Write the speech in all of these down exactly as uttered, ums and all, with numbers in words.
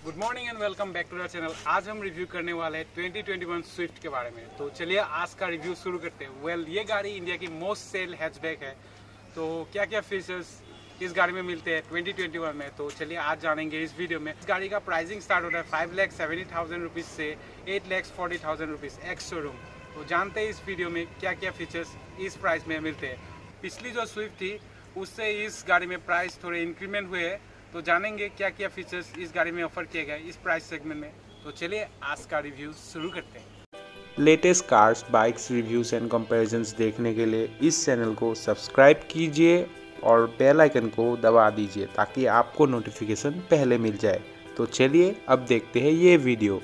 Good morning and welcome back to the channel. आज हम review करने वाले हैं ट्वेंटी ट्वेंटी वन स्विफ्ट के बारे में। तो चलिए आज का रिव्यू शुरू करते हैं। वेल well, ये गाड़ी इंडिया की मोस्ट सेल हैचबैक है। तो क्या क्या फीचर्स इस गाड़ी में मिलते हैं ट्वेंटी ट्वेंटी वन में, तो चलिए आज जानेंगे इस वीडियो में। इस गाड़ी का प्राइसिंग स्टार्ट होता है five lakh seventy thousand rupees से eight lakh forty thousand rupees ex showroom. तो जानते हैं इस वीडियो में क्या क्या फीचर्स इस प्राइस में मिलते हैं। पिछली जो स्विफ्ट थी उससे इस गाड़ी में प्राइस थोड़े इंक्रीमेंट हुए हैं, तो जानेंगे क्या क्या फीचर्स इस गाड़ी में ऑफर किए गए इस प्राइस सेगमेंट में। तो चलिए आज का रिव्यू शुरू करते हैं। Latest cars, bikes, reviews and comparisons देखने के लिए इस चैनल को सब्सक्राइब कीजिए और बेल आइकन को दबा दीजिए ताकि आपको नोटिफिकेशन पहले मिल जाए। तो चलिए अब देखते हैं ये वीडियो।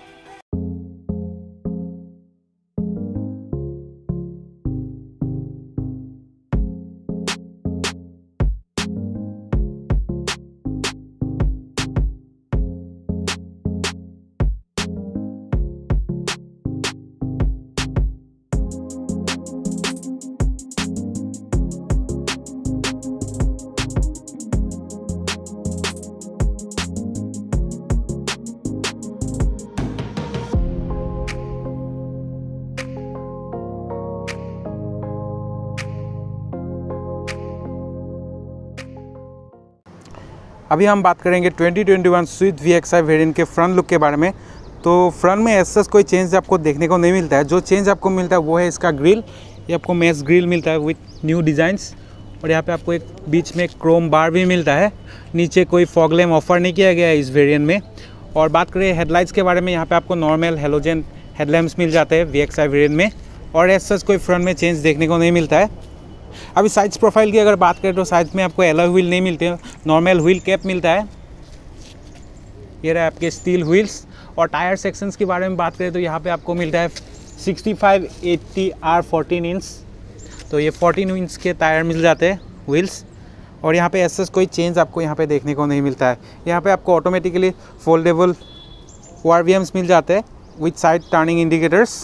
अभी हम बात करेंगे twenty twenty one Swift V X I variant के फ्रंट लुक के बारे में। तो फ्रंट में ऐसा कोई चेंज आपको देखने को नहीं मिलता है। जो चेंज आपको मिलता है वो है इसका ग्रिल। ये आपको मैश ग्रिल मिलता है विथ न्यू डिज़ाइंस, और यहाँ पे आपको एक बीच में क्रोम बार भी मिलता है। नीचे कोई फॉग लैम्प ऑफर नहीं किया गया है इस वेरिएंट में। और बात करें हेडलाइट्स के बारे में, यहाँ पर आपको नॉर्मल हेलोजन हेडलैम्प्स मिल जाते हैं वी एक्स आई वेरिएंट में, और ऐसा कोई फ्रंट में चेंज देखने को नहीं मिलता है। अभी साइड्स प्रोफाइल की अगर बात करें तो साइड्स में आपको एलॉय व्हील नहीं मिलते हैं, नॉर्मल व्हील कैप मिलता है। ये रहा आपके स्टील व्हील्स। और टायर सेक्शंस के बारे में बात करें तो यहाँ पे आपको मिलता है sixty five eighty R fourteen inch. तो ये फोर्टीन इंच के टायर मिल जाते हैं व्हील्स। और यहाँ पे ऐसा कोई चेंज आपको यहाँ पे देखने को नहीं मिलता है। यहाँ पे आपको automatically foldable O R V Ms मिल जाते हैं with side turning indicators,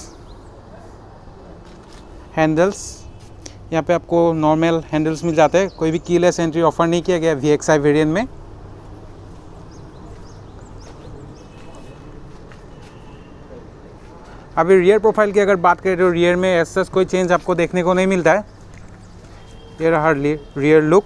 handles. यहाँ पे आपको नॉर्मल हैंडल्स मिल जाते हैं। कोई भी कीलेस एंट्री ऑफर नहीं किया गया वी एक्स आई वेरिएंट में। अभी रियर प्रोफाइल की अगर बात करें तो रियर में ऐसा कोई चेंज आपको देखने को नहीं मिलता है। ये रहा रियर लुक।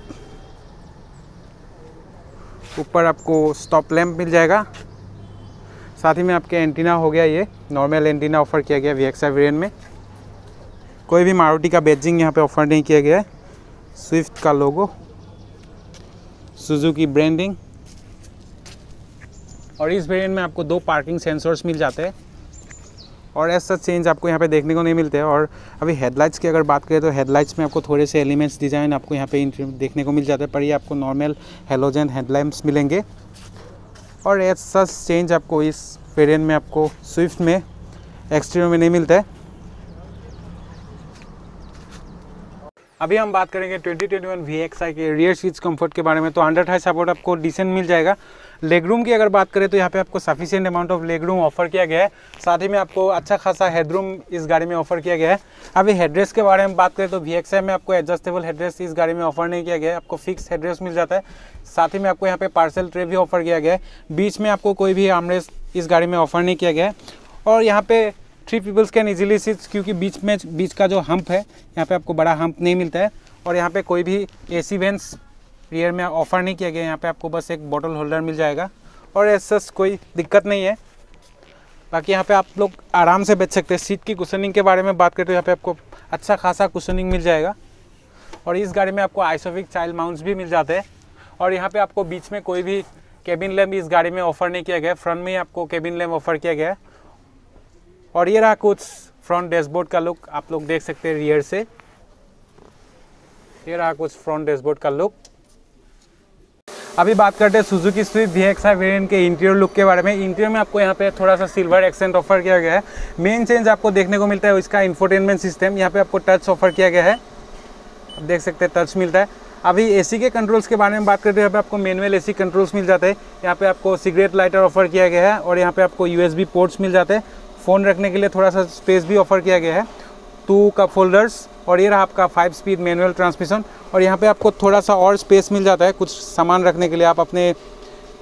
ऊपर आपको स्टॉप लैंप मिल जाएगा, साथ ही में आपके एंटीना हो गया, ये नॉर्मल एंटीना ऑफर किया गया वी एक्स आई वेरिएंट में। कोई भी मारुति का बैजिंग यहाँ पे ऑफर नहीं किया गया है। स्विफ्ट का लोगो, सुजुकी ब्रांडिंग। और इस वेरिएंट में आपको दो पार्किंग सेंसर्स मिल जाते हैं, और ऐसा चेंज आपको यहाँ पे देखने को नहीं मिलते हैं। और अभी हेडलाइट्स की अगर बात करें तो हेडलाइट्स में आपको थोड़े से एलिमेंट्स डिज़ाइन आपको यहाँ पे देखने को मिल जाते हैं, पर ये आपको नॉर्मल हेलोजन हेडलैम्प्स मिलेंगे। और ऐसा चेंज आपको इस वेरिएंट में आपको स्विफ्ट में एक्सटीरियर में नहीं मिलता है। अभी हम बात करेंगे twenty twenty one V X I के रियर सीट्स कंफर्ट के बारे में। तो अंडर थाई सपोर्ट आपको डिसेंट मिल जाएगा। लेग रूम की अगर बात करें तो यहाँ पे आपको sufficient amount of leg room offer किया गया है, साथ ही में आपको अच्छा खासा हेडरूम इस गाड़ी में ऑफर किया गया है। अभी हेडरेस्ट के बारे में बात करें तो वी एक्स आई में आपको एडजस्टेबल हेडरेस्ट इस गाड़ी में ऑफर नहीं किया गया है, आपको फिक्स हेडरेस्ट मिल जाता है। साथ ही में आपको यहाँ पे पार्सल ट्रे भी ऑफर किया गया है। बीच में आपको कोई भी आर्मरेस्ट इस गाड़ी में ऑफर नहीं किया गया है। और यहाँ पे three peoples can easily sit, क्योंकि बीच में बीच का जो हम्प है यहाँ पे आपको बड़ा हम्प नहीं मिलता है। और यहाँ पे कोई भी एसी वेंट्स रियर में ऑफर नहीं किया गया। यहाँ पे आपको बस एक बॉटल होल्डर मिल जाएगा, और ऐसा कोई दिक्कत नहीं है। बाकी यहाँ पे आप लोग आराम से बैठ सकते हैं। सीट की कुशनिंग के बारे में बात करें तो यहाँ पे आपको अच्छा खासा कुशनिंग मिल जाएगा। और इस गाड़ी में आपको आइसोफिक चाइल्ड माउंट्स भी मिल जाते हैं। और यहाँ पे आपको बीच में कोई भी केबिन लैम्प इस गाड़ी में ऑफर नहीं किया गया। फ्रंट में आपको केबिन लैम्प ऑफर किया गया है। और ये रहा कुछ फ्रंट डैशबोर्ड का लुक, आप लोग देख सकते हैं रियर से। ये रहा कुछ फ्रंट डैशबोर्ड का लुक। अभी बात करते हैं Suzuki Swift V X I variant के इंटीरियर लुक के बारे में। इंटीरियर में आपको यहाँ पे थोड़ा सा सिल्वर एक्सेंट ऑफर किया गया है। मेन चेंज आपको देखने को मिलता है इसका इंफोटेनमेंट सिस्टम। यहाँ पे आपको टच ऑफर किया गया है, आप देख सकते हैं टच मिलता है। अभी एसी के कंट्रोल्स के बारे में बात करते हैं, यहाँ पे आपको मैनुअल एसी कंट्रोल्स मिल जाते हैं। यहाँ पे आपको सिगरेट लाइटर ऑफर किया गया है, और यहाँ पे आपको यूएसबी पोर्ट्स मिल जाते हैं। फ़ोन रखने के लिए थोड़ा सा स्पेस भी ऑफर किया गया है। टू कप होल्डर्स, और ये रहा आपका फाइव स्पीड मैनुअल ट्रांसमिशन। और यहाँ पे आपको थोड़ा सा और स्पेस मिल जाता है कुछ सामान रखने के लिए। आप अपने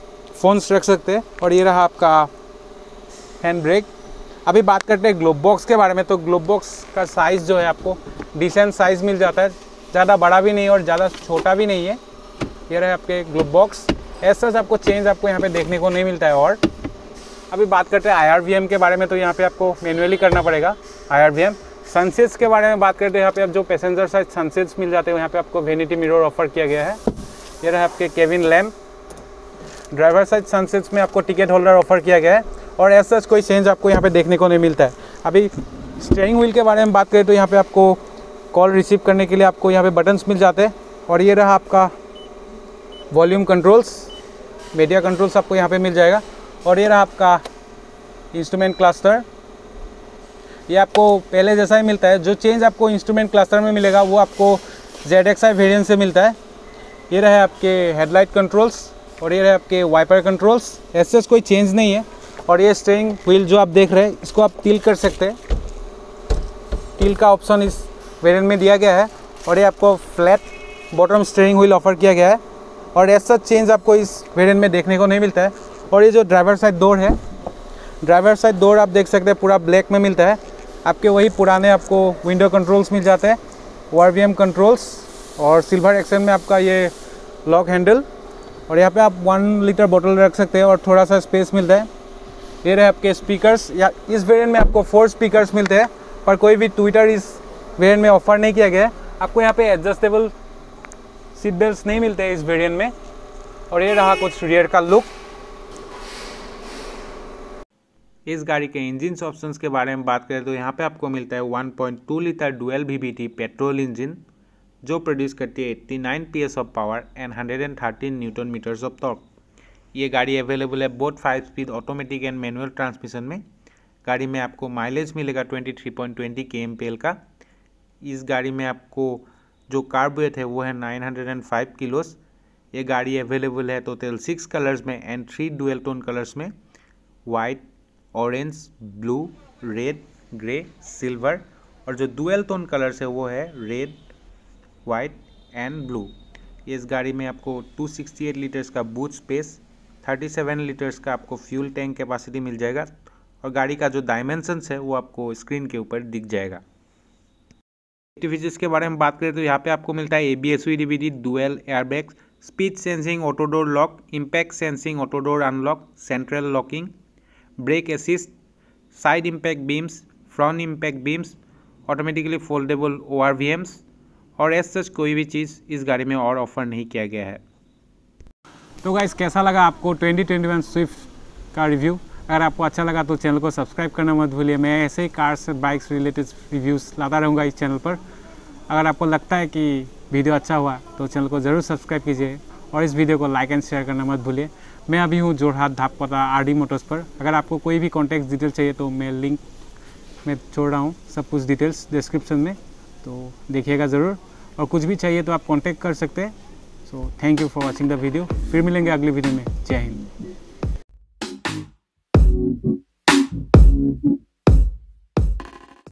फ़ोन्स रख सकते हैं। और ये रहा आपका हैंड ब्रेक। अभी बात करते हैं ग्लोब बॉक्स के बारे में। तो ग्लोब बॉक्स का साइज़ जो है आपको डिसेंट साइज़ मिल जाता है, ज़्यादा बड़ा भी नहीं और ज़्यादा छोटा भी नहीं है। ये रहे आपके ग्लोब बॉक्स। ऐसा आपको चेंज आपको यहाँ पे देखने को नहीं मिलता है। और अभी बात करते हैं आई आर वी एम के बारे में। तो यहाँ पे आपको मैन्युअली करना पड़ेगा I R V M. Sunsets के बारे में बात करते हैं। यहाँ पे आप जो पैसेंजर साइड सनसेट्स मिल जाते हैं, यहाँ पे आपको वेनिटी मिरर ऑफर किया गया है। ये रहा आपके cabin lamp. Driver side sunsets में आपको टिकट होल्डर ऑफर किया गया है। और ऐसा कोई चेंज आपको यहाँ पे देखने को नहीं मिलता है। अभी स्टीयरिंग व्हील के बारे में बात करें तो यहाँ पे आपको कॉल रिसीव करने के लिए आपको यहाँ पे बटन्स मिल जाते हैं। और ये रहा आपका वॉल्यूम कंट्रोल्स, मीडिया कंट्रोल्स आपको यहाँ पे मिल जाएगा। और ये रहा आपका इंस्ट्रूमेंट क्लस्टर। ये आपको पहले जैसा ही मिलता है। जो चेंज आपको इंस्ट्रूमेंट क्लस्टर में मिलेगा वो आपको जेड एक्स आई वेरियंट से मिलता है। ये रहे आपके हेडलाइट कंट्रोल्स और ये रहे आपके वाइपर कंट्रोल्स। ऐसे कोई चेंज नहीं है। और ये स्टीयरिंग व्हील जो आप देख रहे हैं, इसको आप टिल्ट कर सकते हैं। टिल्ट का ऑप्शन इस वेरिएंट में दिया गया है। और ये आपको flat bottom steering wheel offer किया गया है। और ऐसा चेंज आपको इस वेरिएंट में देखने को नहीं मिलता है। और ये जो ड्राइवर साइड डोर है, ड्राइवर साइड डोर आप देख सकते हैं पूरा ब्लैक में मिलता है। आपके वही पुराने आपको विंडो कंट्रोल्स मिल जाते हैं, O R V M controls. और सिल्वर एक्सेंट में आपका ये लॉक हैंडल। और यहाँ पे आप वन लीटर बोतल रख सकते हैं और थोड़ा सा स्पेस मिलता है। ये रहे आपके स्पीकर्स। या इस वेरिएंट में आपको फोर स्पीकर्स मिलते हैं, पर कोई भी ट्विटर इस वेरिएंट में ऑफर नहीं किया गया है। आपको यहाँ पे एडजस्टेबल सीट बेल्ट नहीं मिलते हैं इस वेरिएंट में। और ये रहा कुछ रियर का लुक। इस गाड़ी के इंजन ऑप्शंस के बारे में बात करें तो यहाँ पे आपको मिलता है one point two litre dual V V T petrol engine जो प्रोड्यूस करती है eighty nine P S of power and one thirteen newton metres of torque. ये गाड़ी अवेलेबल है both five speed automatic and manual transmission में। गाड़ी में आपको माइलेज मिलेगा twenty three point two zero K M P L का। इस गाड़ी में आपको जो कार्ब वेट है वो है नाइन हंड्रेड फाइव किलोस। ये गाड़ी अवेलेबल है टोटल सिक्स कलर्स में and three dual tone colours में, white, orange, blue, red, grey, silver. और जो डुअल टोन कलर्स है वो है रेड, वाइट एंड ब्लू। इस गाड़ी में आपको टू सिक्सटी एट लीटर्स का boot space, thirty seven litres का आपको फ्यूल टैंक कैपेसिटी मिल जाएगा। और गाड़ी का जो डायमेंशंस है वो आपको स्क्रीन के ऊपर दिख जाएगा। एक्टिविटीज़ के बारे में बात करें तो यहाँ पे आपको मिलता है A B S, D V D, dual airbags, speed sensing auto door lock, impact sensing auto door unlock, central locking, brake assist, side impact beams, front impact beams, automatically foldable O R V Ms. और as such कोई भी चीज़ इस गाड़ी में और offer नहीं किया गया है। तो गाइस कैसा लगा आपको ट्वेंटी ट्वेंटी वन स्विफ्ट का रिव्यू? अगर आपको अच्छा लगा तो चैनल को सब्सक्राइब करना मत भूलिए। मैं ऐसे ही कार्स बाइक्स रिलेटेड रिव्यूज़ लाता रहूँगा इस चैनल पर। अगर आपको लगता है कि वीडियो अच्छा हुआ तो चैनल को ज़रूर सब्सक्राइब कीजिए और इस वीडियो को लाइक एंड शेयर करना मत भूलिए। मैं अभी हूँ Jorhat Dhapkota R D Motors पर। अगर आपको कोई भी कॉन्टैक्ट डिटेल चाहिए तो मैं लिंक में छोड़ रहा हूँ सब कुछ डिटेल्स डिस्क्रिप्शन में, तो देखिएगा ज़रूर। और कुछ भी चाहिए तो आप कॉन्टैक्ट कर सकते हैं। So thank you for watching the video. फिर मिलेंगे अगले वीडियो में। जय हिंद।